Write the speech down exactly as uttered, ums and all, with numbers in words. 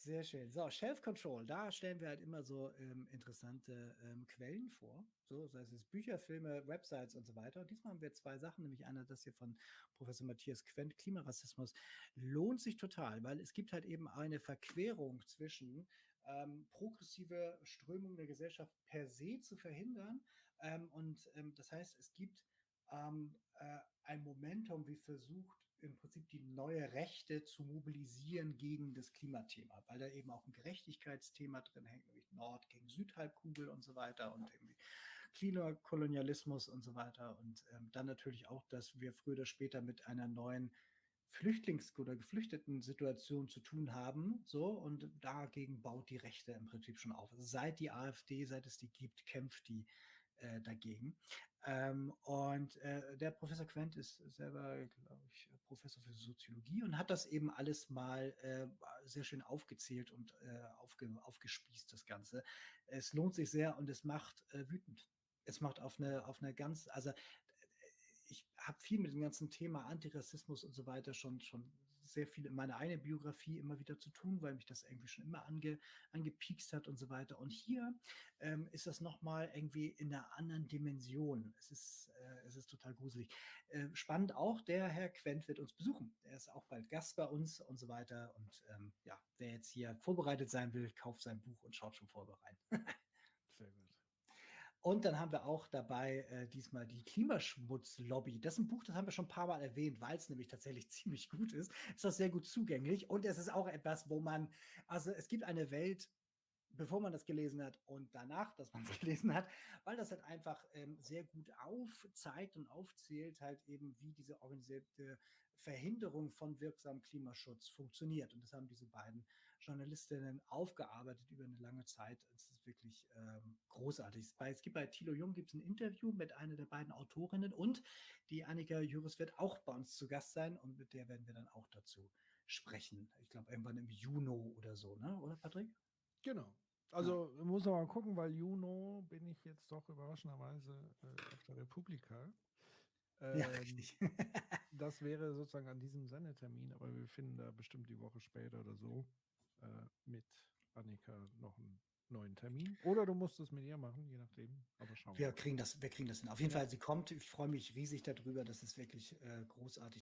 Sehr schön. So, Shelf Control, da stellen wir halt immer so ähm, interessante ähm, Quellen vor. So, sei es Bücher, Filme, Websites und so weiter. Und diesmal haben wir zwei Sachen, nämlich einer, das hier von Professor Matthias Quent, Klimarassismus, lohnt sich total, weil es gibt halt eben eine Verquerung zwischen ähm, progressive Strömungen der Gesellschaft per se zu verhindern. Ähm, und ähm, das heißt, es gibt ähm, äh, ein Momentum, wie versucht im Prinzip die neue Rechte zu mobilisieren gegen das Klimathema, weil da eben auch ein Gerechtigkeitsthema drin hängt, nämlich Nord- gegen Südhalbkugel und so weiter und irgendwie Klimakolonialismus und so weiter. Und ähm, dann natürlich auch, dass wir früher oder später mit einer neuen Flüchtlings- oder Geflüchteten-Situation zu tun haben, so, und dagegen baut die Rechte im Prinzip schon auf. Also seit die AfD, seit es die gibt, kämpft die äh, dagegen. Ähm, und äh, der Professor Quent ist selber, glaube ich, Professor für Soziologie und hat das eben alles mal äh, sehr schön aufgezählt und äh, aufge, aufgespießt, das Ganze. Es lohnt sich sehr und es macht äh, wütend. Es macht auf eine, auf eine ganz, also ich habe viel mit dem ganzen Thema Antirassismus und so weiter schon, schon sehr viel in meiner eigenen Biografie immer wieder zu tun, weil mich das irgendwie schon immer ange, angepiekst hat und so weiter. Und hier ähm, ist das nochmal irgendwie in einer anderen Dimension. Es ist, äh, es ist total gruselig. Äh, spannend auch, der Herr Quent wird uns besuchen. Er ist auch bald Gast bei uns und so weiter. Und ähm, ja, wer jetzt hier vorbereitet sein will, kauft sein Buch und schaut schon vorher rein. Sehr gut. Und dann haben wir auch dabei äh, diesmal die Klimaschmutzlobby. Das ist ein Buch, das haben wir schon ein paar Mal erwähnt, weil es nämlich tatsächlich ziemlich gut ist. Ist auch sehr gut zugänglich und es ist auch etwas, wo man, also es gibt eine Welt, bevor man das gelesen hat und danach, dass man es gelesen hat, weil das halt einfach ähm, sehr gut aufzeigt und aufzählt, halt eben, wie diese organisierte Verhinderung von wirksamem Klimaschutz funktioniert. Und das haben diese beiden Journalistinnen aufgearbeitet über eine lange Zeit. Es ist wirklich ähm, großartig. Es gibt bei Thilo Jung gibt's ein Interview mit einer der beiden Autorinnen und die Annika Juris wird auch bei uns zu Gast sein und mit der werden wir dann auch dazu sprechen. Ich glaube, irgendwann im Juni oder so, ne? Oder Patrick? Genau. Ja. Also muss noch mal gucken, weil Juno bin ich jetzt doch überraschenderweise äh, auf der Republika. Ja, Ähm, richtig. Das wäre sozusagen an diesem Sendetermin, aber wir finden da bestimmt die Woche später oder so äh, mit Annika noch einen neuen Termin. Oder du musst es mit ihr machen, je nachdem. Aber schauen wir Wir mal. kriegen das, wir kriegen das hin. Auf jeden Ja. Fall, sie kommt. Ich freue mich riesig darüber. Das ist wirklich äh, großartig.